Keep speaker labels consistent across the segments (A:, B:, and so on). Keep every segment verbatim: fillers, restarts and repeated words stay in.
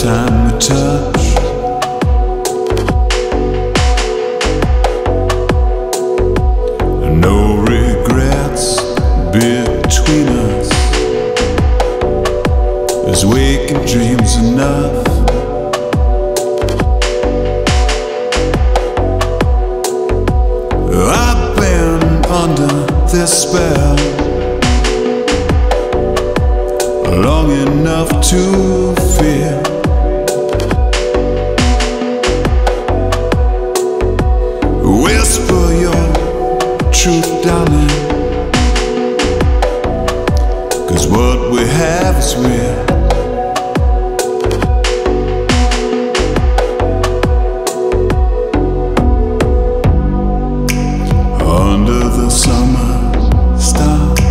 A: time we touch, no regrets between us. Is waking dreams enough? I've been under this spell long enough to feel whisper your truth, darling, 'cause what we have is real. Under the summer stars,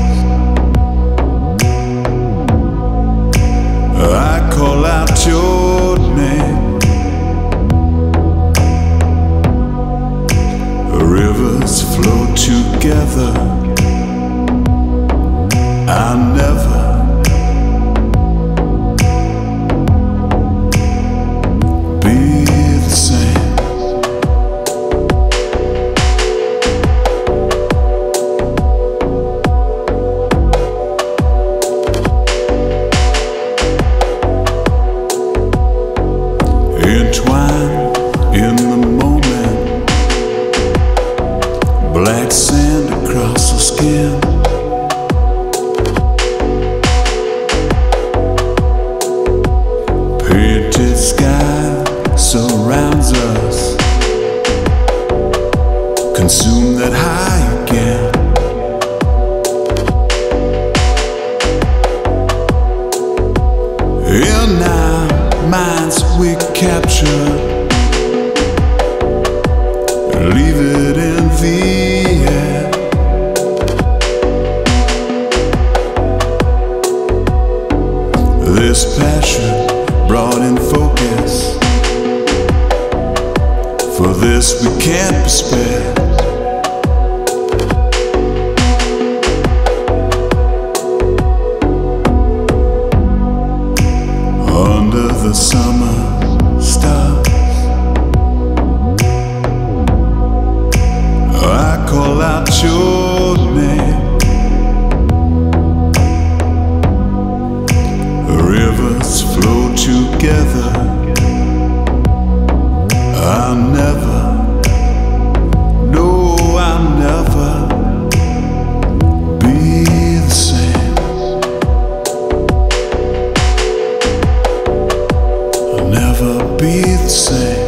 A: I call out your name. Rivers flow together. I never be the same. Entwined in the moment, black sand across the skin. Painted sky surrounds us. Consume that high again. In our minds we capture, leave it in the air. This passion brought in focus. For this we can't be spared. Under the summer stars, I call out your name. Rivers flow together. I never, no, I'll never be the same. I'll never be the same.